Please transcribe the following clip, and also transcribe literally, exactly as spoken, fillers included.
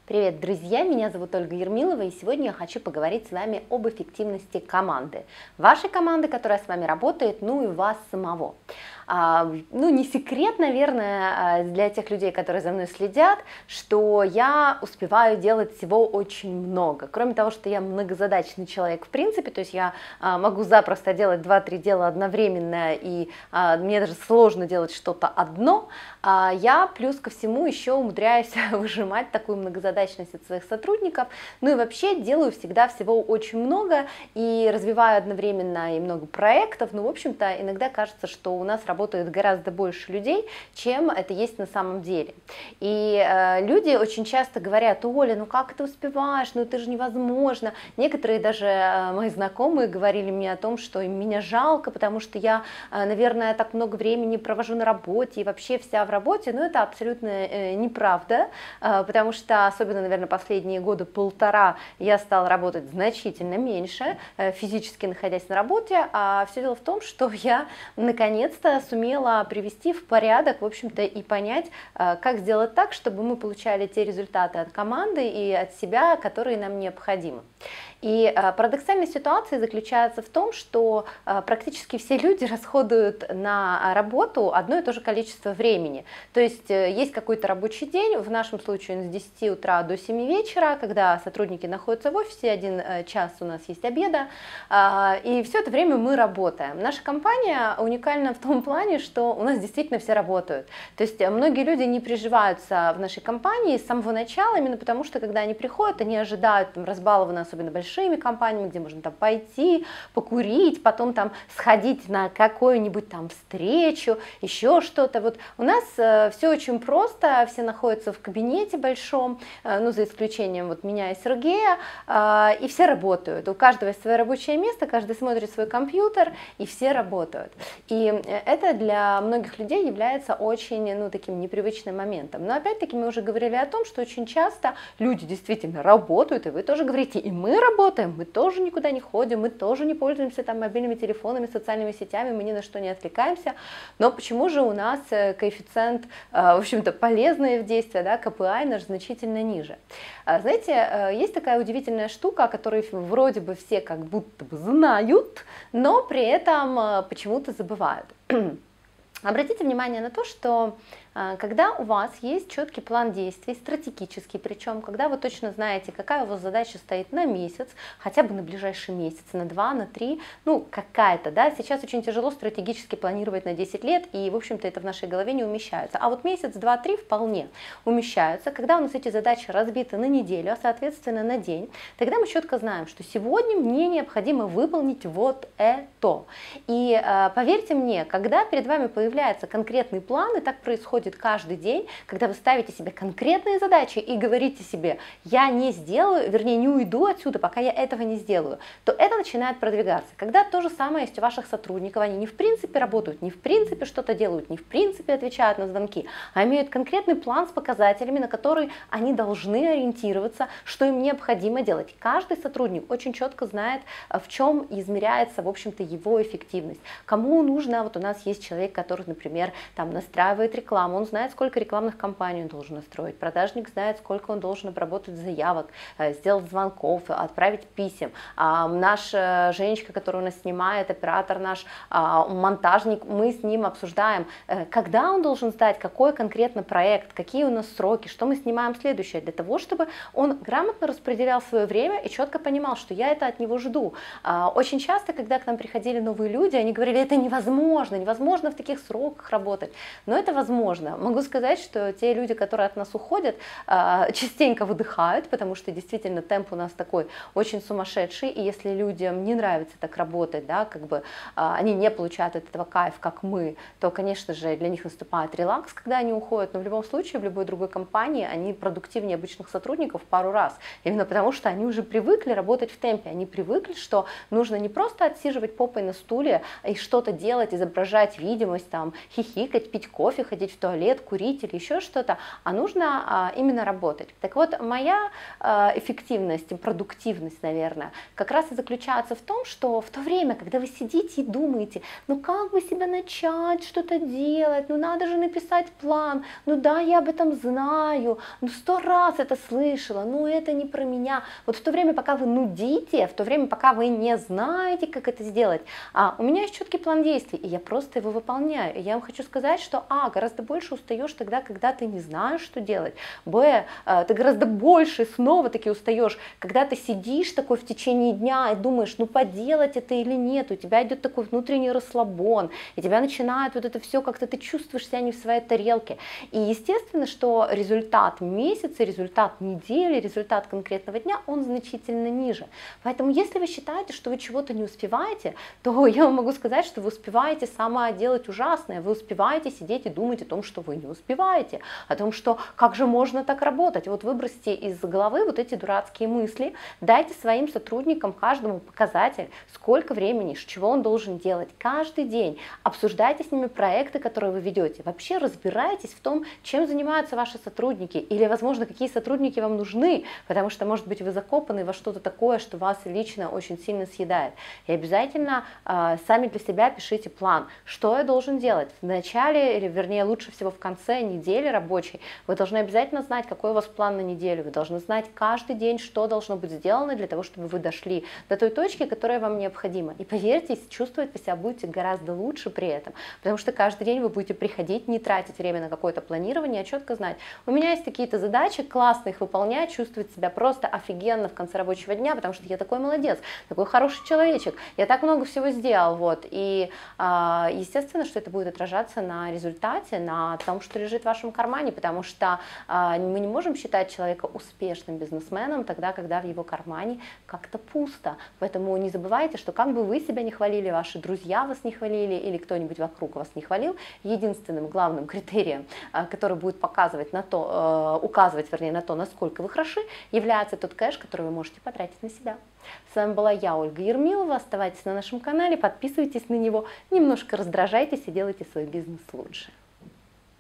Привет, друзья! Меня зовут Ольга Ермилова, и сегодня я хочу поговорить с вами об эффективности команды. Вашей команды, которая с вами работает, ну и вас самого. А, ну, не секрет, наверное, для тех людей, которые за мной следят, что я успеваю делать всего очень много. Кроме того, что я многозадачный человек в принципе, то есть я а, могу запросто делать два-три дела одновременно, и а, мне даже сложно делать что-то одно, а, я плюс ко всему еще умудряюсь выжимать такую многозадачность от своих сотрудников. Ну и вообще делаю всегда всего очень много и развиваю одновременно и много проектов. Ну, в общем-то, иногда кажется, что у нас работает гораздо больше людей, чем это есть на самом деле. И э, люди очень часто говорят: Оля, ну как ты успеваешь, ну это же невозможно. Некоторые даже э, мои знакомые говорили мне о том, что им меня жалко, потому что я, э, наверное, так много времени провожу на работе и вообще вся в работе. Но это абсолютно э, неправда, э, потому что, особенно, наверное, последние года полтора, я стала работать значительно меньше, э, физически находясь на работе. А все дело в том, что я наконец-то сумела привести в порядок, в общем-то, и понять, как сделать так, чтобы мы получали те результаты от команды и от себя, которые нам необходимы. И парадоксальная ситуация заключается в том, что практически все люди расходуют на работу одно и то же количество времени. То есть есть какой-то рабочий день, в нашем случае он с десяти утра до семи вечера, когда сотрудники находятся в офисе, один час у нас есть обеда, и все это время мы работаем. Наша компания уникальна в том плане, что у нас действительно все работают. То есть многие люди не приживаются в нашей компании с самого начала, именно потому что, когда они приходят, они ожидают, там, разбалованы особенно большими компаниями, где можно там пойти, покурить, потом там сходить на какую-нибудь там встречу, еще что-то. Вот у нас э, все очень просто, все находятся в кабинете большом, э, ну, за исключением вот меня и Сергея, э, и все работают. У каждого есть свое рабочее место, каждый смотрит свой компьютер, и все работают. И это для многих людей является очень, ну, таким непривычным моментом. Но опять-таки мы уже говорили о том, что очень часто люди действительно работают, и вы тоже говорите, и мы работаем, мы тоже никуда не ходим, мы тоже не пользуемся там мобильными телефонами, социальными сетями, мы ни на что не отвлекаемся. Но почему же у нас коэффициент, в общем-то, полезные в действии, да, ка пи ай наш значительно ниже? Знаете, есть такая удивительная штука, о которой вроде бы все как будто бы знают, но при этом почему-то забывают. Обратите внимание на то, что когда у вас есть четкий план действий, стратегический, причем когда вы точно знаете, какая у вас задача стоит на месяц, хотя бы на ближайший месяц, на два, на три, ну какая-то, да, сейчас очень тяжело стратегически планировать на десять лет, и в общем-то это в нашей голове не умещается, а вот месяц, два, три вполне умещаются, когда у нас эти задачи разбиты на неделю, а соответственно на день, тогда мы четко знаем, что сегодня мне необходимо выполнить вот это. И э, поверьте мне, когда перед вами появляется конкретный план, и так происходит каждый день, когда вы ставите себе конкретные задачи и говорите себе: я не сделаю, вернее не уйду отсюда, пока я этого не сделаю, то это начинает продвигаться. Когда то же самое есть у ваших сотрудников, они не в принципе работают, не в принципе что-то делают, не в принципе отвечают на звонки, а имеют конкретный план с показателями, на которые они должны ориентироваться, что им необходимо делать. Каждый сотрудник очень четко знает, в чем измеряется, в общем-то, его эффективность. Кому нужно, вот у нас есть человек, который, например, там настраивает рекламу, он знает, сколько рекламных кампаний он должен настроить, продажник знает, сколько он должен обработать заявок, сделать звонков, отправить писем. А наша Женечка, которая у нас снимает, оператор наш, монтажник, мы с ним обсуждаем, когда он должен сдать, какой конкретно проект, какие у нас сроки, что мы снимаем следующее, для того, чтобы он грамотно распределял свое время и четко понимал, что я это от него жду. Очень часто, когда к нам приходили новые люди, они говорили: это невозможно, невозможно в таких сроках работать, но это возможно. Могу сказать, что те люди, которые от нас уходят, частенько выдыхают, потому что действительно темп у нас такой очень сумасшедший, и если людям не нравится так работать, да, как бы они не получают от этого кайф, как мы, то, конечно же, для них наступает релакс, когда они уходят, но в любом случае в любой другой компании они продуктивнее обычных сотрудников в пару раз, именно потому что они уже привыкли работать в темпе, они привыкли, что нужно не просто отсиживать попой на стуле и что-то делать, изображать видимость, там, хихикать, пить кофе, ходить в туалет, туалет, курить или еще что-то, а нужно а, именно работать. Так вот, моя а, эффективность, продуктивность, наверное, как раз и заключается в том, что в то время, когда вы сидите и думаете, ну как бы себя начать что-то делать, ну надо же написать план, ну да, я об этом знаю, ну сто раз это слышала, ну это не про меня. Вот в то время, пока вы нудите, в то время, пока вы не знаете, как это сделать, а, у меня есть четкий план действий, и я просто его выполняю. И я вам хочу сказать, что а, гораздо больше устаешь тогда, когда ты не знаешь, что делать, б, ты гораздо больше снова таки устаешь, когда ты сидишь такой в течение дня и думаешь, ну поделать это или нет, у тебя идет такой внутренний расслабон, и тебя начинает вот это все, как-то ты чувствуешь себя не в своей тарелке. И естественно, что результат месяца, результат недели, результат конкретного дня, он значительно ниже. Поэтому если вы считаете, что вы чего-то не успеваете, то я вам могу сказать, что вы успеваете самое делать ужасное, вы успеваете сидеть и думать о том, что вы не успеваете, о том, что как же можно так работать. Вот выбросьте из головы вот эти дурацкие мысли, дайте своим сотрудникам каждому показатель, сколько времени, чего он должен делать каждый день, обсуждайте с ними проекты, которые вы ведете, вообще разбирайтесь в том, чем занимаются ваши сотрудники, или, возможно, какие сотрудники вам нужны, потому что, может быть, вы закопаны во что-то такое, что вас лично очень сильно съедает. И обязательно э, сами для себя пишите план, что я должен делать в начале, или, вернее, лучше всего в конце недели рабочей. Вы должны обязательно знать, какой у вас план на неделю, вы должны знать каждый день, что должно быть сделано для того, чтобы вы дошли до той точки, которая вам необходима. И поверьте, чувствовать вы себя будете гораздо лучше при этом, потому что каждый день вы будете приходить, не тратить время на какое-то планирование, а четко знать, у меня есть какие-то задачи, классно их выполнять, чувствовать себя просто офигенно в конце рабочего дня, потому что я такой молодец, такой хороший человечек, я так много всего сделал, вот, и естественно, что это будет отражаться на результате, на том, что лежит в вашем кармане, потому что мы не можем считать человека успешным бизнесменом тогда, когда в его кармане как-то пусто, поэтому не забывайте, что как бы вы себя не хвалили, ваши друзья вас не хвалили или кто-нибудь вокруг вас не хвалил, единственным главным критерием, который будет показывать на то, указывать, вернее, на то, насколько вы хороши, является тот кэш, который вы можете потратить на себя. С вами была я, Ольга Ермилова. Оставайтесь на нашем канале, подписывайтесь на него, немножко раздражайтесь и делайте свой бизнес лучше.